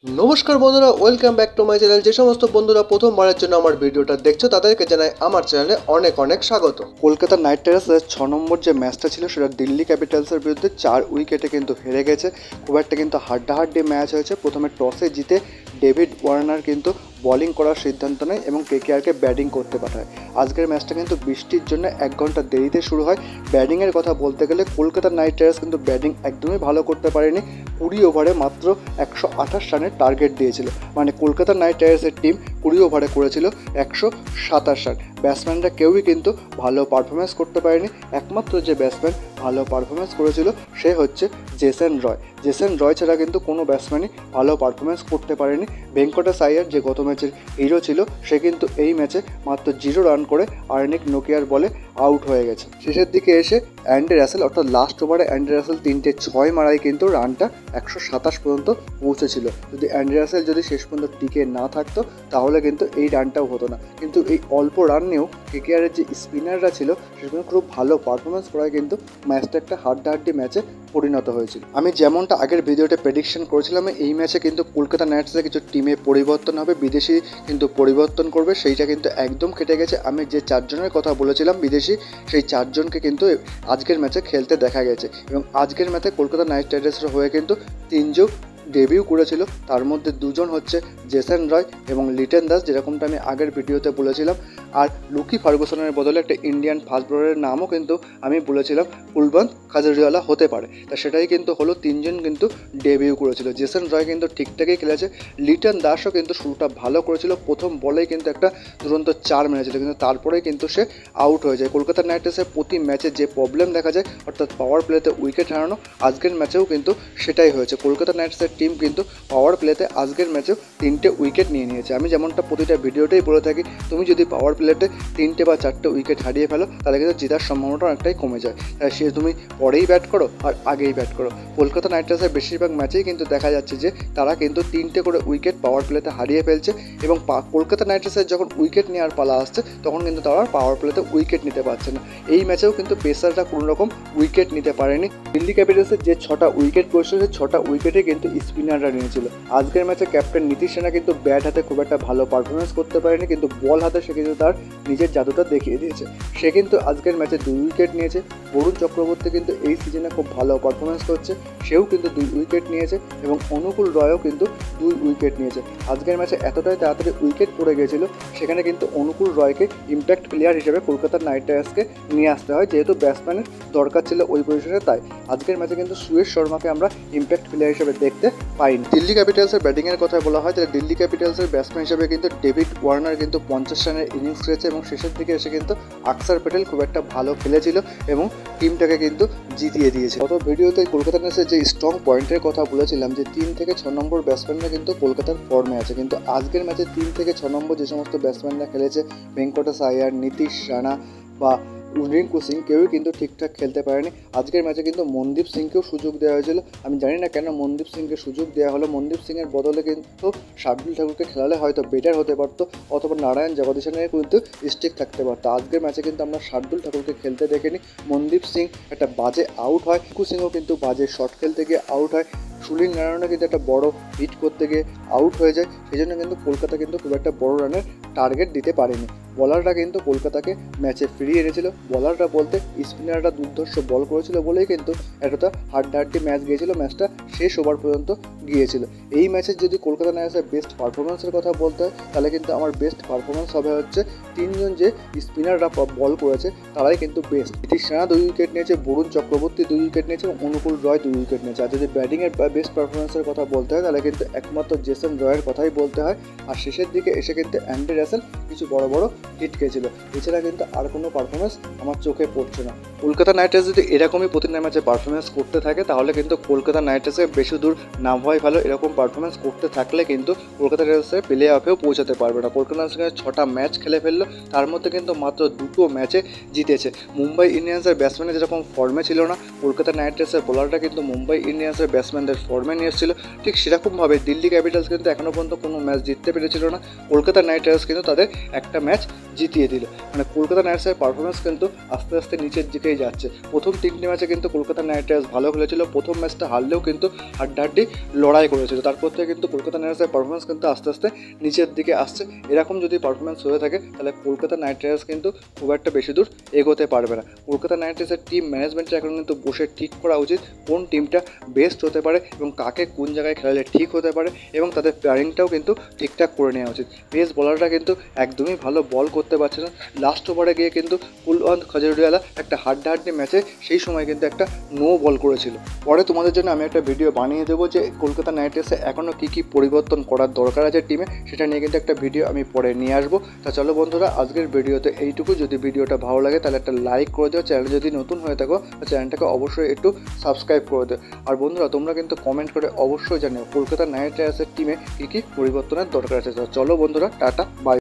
নমস্কার বন্ধুরা, welcome back to my channel. যে সমস্ত বন্ধুরা প্রথমবারের জন্য আমার ভিডিওটা দেখছো তাদেরকে জানাই আমার চ্যানেলে অনেক অনেক স্বাগত। কলকাতা নাইট রাইডার্সের 6 নম্বর যে ম্যাচটা ছিল সেটা দিল্লি ক্যাপিটালসের বিরুদ্ধে 4 উইকেটে কিন্তু হেরে গেছে। খুব একটা কিন্তু হাড্ডাহাড্ডি ম্যাচ হয়েছে। প্রথমে টসে জিতে ডেভিড ওয়ার্নার কিন্তু বলিং করার সিদ্ধান্ত নেয় এবং কেকেআরকে ব্যাটিং করতে পাঠায়। আজকের ম্যাচটা কিন্তু বৃষ্টির জন্য 1 ঘন্টা দেরিতে শুরু হয়। ব্যাটিংয়ের কথা বলতে গেলে কলকাতা নাইট রাইডার্স কিন্তু ব্যাটিং একদমই ভালো করতে পারেনি। 20 ওভারে মাত্র 128 রানের টার্গেট দিয়েছিল, মানে কলকাতা নাইট রাইডার্সের টিম 20 ওভারে করেছিল 127 রান। ব্যাটসম্যানরা কেউই কিন্তু ভালো পারফরমেন্স করতে পারেনি। একমাত্র যে ব্যাটসম্যান ভালো পারফরমেন্স করেছিল সে হচ্ছে জেসন রয়। জেসন রয় ছাড়া কিন্তু কোনো ব্যাটসম্যানই ভালো পারফরমেন্স করতে পারেনি। ভেঙ্কটেশ আইয়ার যে গত ম্যাচের হিরো ছিল সে কিন্তু এই ম্যাচে মাত্র 0 রান করে আর্নিক নোকিয়ার বলে আউট হয়ে গেছে। শেষের দিকে এসে অ্যান্ডি রাসেল, অর্থাৎ লাস্ট ওভারে অ্যান্ডি রাসেল 3টে 6 মারাই কিন্তু রানটা 127 পর্যন্ত পৌঁছেছিল। যদি অ্যান্ডি রাসেল যদি শেষ পর্যন্ত টিকে না থাকতো তাহলে কিন্তু এই রানটাও হতো না। কিন্তু এই অল্প রান নিয়েও কেকেআরের যে স্পিনাররা ছিল সেগুলো খুব ভালো পারফরমেন্স করায় কিন্তু ম্যাচটা একটা হাড্ডাহাড্ডি ম্যাচে পরিণত হয়েছিল। আমি যেমনটা আগের ভিডিওতে প্রেডিকশন করেছিলাম, এই ম্যাচে কিন্তু কলকাতা নাইট রাইডার্সের কিছু টিমে পরিবর্তন হবে, বিদেশি কিন্তু পরিবর্তন করবে, সেইটা কিন্তু একদম কেটে গেছে। আমি যে 4 জনের কথা বলেছিলাম বিদেশি, সেই 4 জনকে কিন্তু আজকের ম্যাচে খেলতে দেখা গেছে। এবং আজকের ম্যাচে কলকাতা নাইট রাইডার্সের হয়ে কিন্তু 3 জন ডেবিউ করেছিল। তার মধ্যে 2 জন হচ্ছে জেসন রয় এবং লিটন দাস, যেরকমটা আমি আগের ভিডিওতে বলেছিলাম। আর লুকি ফার্গুসনের বদলে একটা ইন্ডিয়ান ফাস্ট বোলারের নামও কিন্তু আমি বলেছিলাম কুলবন্ত খাজুরিওয়ালা হতে পারে। তা সেটাই কিন্তু হলো, 3 জন কিন্তু ডেবিউ করেছিল। জেসন রয় কিন্তু ঠিকঠাকই খেলেছে। লিটন দাসও কিন্তু শুরুটা ভালো করেছিল, প্রথম বলেই কিন্তু একটা দুরন্ত 4 মেরেছিল, কিন্তু তারপরেই কিন্তু সে আউট হয়ে যায়। কলকাতা নাইট রাইডার্সের প্রতি ম্যাচে যে প্রবলেম দেখা যায়, অর্থাৎ পাওয়ার প্লেতে উইকেট হারানো, আজকের ম্যাচেও কিন্তু সেটাই হয়েছে। কলকাতা নাইট রাইডার্সের টিম কিন্তু পাওয়ার প্লেতে আজকের ম্যাচেও 3টে উইকেট নিয়ে নিয়েছে। আমি যেমনটা প্রতিটা ভিডিওতেই বলে থাকি, তুমি যদি পাওয়ার প্লেতে 3টে বা 4টে উইকেট হারিয়ে ফেলো তাহলে কিন্তু জেতার সম্ভাবনাটা অনেকটাই কমে যায়। তাই সে তুমি পরেই ব্যাট করো আর আগেই ব্যাট করো। কলকাতা নাইট রাইডার্সের বেশিরভাগ ম্যাচেই কিন্তু দেখা যাচ্ছে যে তারা কিন্তু 3টে করে উইকেট পাওয়ার প্লেতে হারিয়ে ফেলছে। এবং কলকাতা নাইট রাইডার্সের যখন উইকেট নেওয়ার পালা আসছে তখন কিন্তু তারা পাওয়ার প্লেতে উইকেট নিতে পারছে না। এই ম্যাচেও কিন্তু পেসাররা কোনো রকম উইকেট নিতে পারেনি। দিল্লি ক্যাপিটালসের যে 6টা উইকেট পড়েছিল সেই 6টা উইকেটে কিন্তু স্পিনাররা নিয়েছিল। আজকের ম্যাচে ক্যাপ্টেন নীতিশ রানা কিন্তু ব্যাট হাতে খুব একটা ভালো পারফরমেন্স করতে পারেনি, কিন্তু বল হাতে সে কিন্তু তার নিজের জাদুটা দেখিয়ে দিয়েছে। সে কিন্তু আজকের ম্যাচে 2 উইকেট নিয়েছে। বরুণ চক্রবর্তী কিন্তু এই সিজনে খুব ভালো পারফরমেন্স করছে, সেও কিন্তু 2 উইকেট নিয়েছে। এবং অনুকূল রয়ও কিন্তু 2 উইকেট নিয়েছে। আজকের ম্যাচে এতটাই তাড়াতাড়ি উইকেট পড়ে গেছিল, সেখানে কিন্তু অনুকূল রয়কে ইম্প্যাক্ট প্লেয়ার হিসেবে কলকাতা নাইট রাইডার্সকে নিয়ে আসতে হয়, যেহেতু ব্যাটসম্যানের দরকার ছিল ওই পজিশনে। তাই আজকের ম্যাচে কিন্তু সুয়েশ শর্মাকে আমরা ইম্প্যাক্ট প্লেয়ার হিসেবে দেখতে পাইনি। দিল্লি ক্যাপিটালসের ব্যাটিংয়ের কথা বলা হয় তাহলে দিল্লি ক্যাপিটালসের ব্যাটসম্যান হিসেবে কিন্তু ডেভিড ওয়ার্নার কিন্তু 50 রানের ইনিংস খেলেছে এবং শেষের দিকে এসে কিন্তু আকসার প্যাটেল খুব একটা ভালো খেলেছিল এবং টিমটাকে কিন্তু জিতিয়ে দিয়েছে। গত ভিডিওতে কলকাতা নাইটসের যে স্ট্রং পয়েন্টের কথা বলেছিলাম যে 3 থেকে 6 নম্বর ব্যাটসম্যানরা কিন্তু কলকাতার ফর্মে আছে, কিন্তু আজকের ম্যাচে 3 থেকে 6 নম্বর যে সমস্ত ব্যাটসম্যানরা খেলেছে, ভেঙ্কটেশ আইয়ার, নীতিশ রানা বা রিঙ্কু সিং, কেউই কিন্তু ঠিকঠাক খেলতে পারেনি। আজকের ম্যাচে কিন্তু মনদীপ সিংকেও সুযোগ দেওয়া হয়েছিল। আমি জানি না কেন মনদীপ সিংকে সুযোগ দেওয়া হলো। মনদীপ সিংয়ের বদলে কিন্তু শার্দুল ঠাকুরকে খেলালে হয়তো বেটার হতে পারতো, অথবা নারায়ণ জগদীশনের কিন্তু স্ট্রিক থাকতে পারতো। আজকের ম্যাচে কিন্তু আমরা শার্দুল ঠাকুরকে খেলতে দেখিনি। মনদীপ সিং একটা বাজে আউট হয়, রিঙ্কু সিংও কিন্তু বাজে শট খেলতে গিয়ে আউট হয়, সুনীল নারায়ণও কিন্তু একটা বড় হিট করতে গিয়ে আউট হয়ে যায়। সেই জন্য কিন্তু কলকাতা কিন্তু খুব একটা বড় রানের টার্গেট দিতে পারেনি। বলাররা কিন্তু কলকাতাকে ম্যাচে ফিরিয়ে এনেছিল। বলাররা বলতে স্পিনাররা দুর্ধর্ষ বল করেছিল বলেই কিন্তু একটা হাড্ডাহাড্ডি ম্যাচ গিয়েছিল, ম্যাচটা শেষ ওভার পর্যন্ত গিয়েছিল। এই ম্যাচের যদি কলকাতা নাইট রাইডার্সের বেস্ট পারফরমেন্সের কথা বলতে হয় তাহলে কিন্তু আমার বেস্ট পারফরমেন্স হবে হচ্ছে 3 জন যে স্পিনাররা বল করেছে তারাই কিন্তু বেস্ট। নীতিশ রানা 2 উইকেট নিয়েছে, বরুণ চক্রবর্তী 2 উইকেট নিয়েছে এবং অনুকূল রয় 2 উইকেট নিয়েছে। আর যদি ব্যাটিংয়ের বেস্ট পারফরমেন্সের কথা বলতে হয় তাহলে কিন্তু একমাত্র জেসন রয়ের কথাই বলতে হয়। আর শেষের দিকে এসে কিন্তু অ্যান্ডি রাসেল কিছু বড় বড় হিট খেয়েছিল। এছাড়া কিন্তু আর কোনো পারফরমেন্স আমার চোখে পড়ছে না। কলকাতা নাইট রাইডার্স যদি এরকমই প্রতিটা ম্যাচে পারফরমেন্স করতে থাকে তাহলে কিন্তু কলকাতা নাইট রাইডার্সের বেশি দূর নাম হয় ভালো। এরকম পারফরমেন্স করতে থাকলে কিন্তু কলকাতা নাইট রাইডার্সের প্লে অফেও পৌঁছাতে পারবে না। কলকাতা নাইট রাইডার্স 6টা ম্যাচ খেলে ফেললো, তার মধ্যে কিন্তু মাত্র 2টো ম্যাচে জিতেছে। মুম্বাই ইন্ডিয়ান্সের ব্যাটসম্যানের যেরকম ফর্মে ছিল না, কলকাতা নাইট রাইডার্সের বোলারটা কিন্তু মুম্বাই ইন্ডিয়ান্সের ব্যাটসম্যানদের ফর্মে নিয়ে এসেছিল। ঠিক সেরকমভাবে দিল্লি ক্যাপিটালস কিন্তু এখনও পর্যন্ত কোনো ম্যাচ জিততে পেরেছিল না। কলকাতা নাইট রাইডার্স কিন্তু তাদের একটা ম্যাচ জিতিয়ে দিল। মানে কলকাতা নাইট রাইডার্সের পারফরমেন্স কিন্তু আস্তে আস্তে নিচের দিকেই যাচ্ছে। প্রথম 3টে ম্যাচে কিন্তু কলকাতা নাইট রাইডার্স ভালো খেলেছিল, প্রথম ম্যাচটা হারলেও কিন্তু হাড্ডাহাড্ডি লড়াই করেছিল। তারপর থেকে কিন্তু কলকাতা নাইট রাইডার্সের পারফরমেন্স কিন্তু আস্তে আস্তে নিচের দিকে আসছে। এরকম যদি পারফরমেন্স হয়ে থাকে তাহলে কলকাতা নাইট রাইডার্স কিন্তু খুব একটা বেশি দূর এগোতে পারবে না। কলকাতা নাইট রাইডার্সের টিম ম্যানেজমেন্টের এখন কিন্তু বসে ঠিক করা উচিত কোন টিমটা বেস্ট হতে পারে এবং কাকে কোন জায়গায় খেলালে ঠিক হতে পারে, এবং তাদের প্লেয়ারিংটাও কিন্তু ঠিকঠাক করে নেওয়া উচিত। পেস বলাররা কিন্তু একদমই ভালো বল করতে পারছে না। লাস্ট ওভারে গিয়ে কিন্তু কুলওয়ান্ত খাজুরিওয়ালা একটা হাড্ডাহাড্ডি ম্যাচে সেই সময় কিন্তু একটা নো বল করেছিল। পরে তোমাদের জন্য আমি একটা ভিডিও বানিয়ে দেবো যে কলকাতা নাইট রাইডার্সে এখনও কী কী পরিবর্তন করার দরকার আছে টিমে, সেটা নিয়ে কিন্তু একটা ভিডিও আমি পরে নিয়ে আসবো। তা চলো বন্ধুরা, আজকের ভিডিওতে এইটুকু। যদি ভিডিওটা ভালো লাগে তাহলে একটা লাইক করে দিও, চ্যানেল যদি নতুন হয়ে থাকো চ্যানেলটাকে অবশ্যই একটু সাবস্ক্রাইব করে দিও। আর বন্ধুরা, তোমরা কিন্তু কমেন্ট করে অবশ্যই জানিও কলকাতা নাইট রাইডার্সের টিমে কী কী পরিবর্তনের দরকার আছে। চলো বন্ধুরা, টাটা, বাই।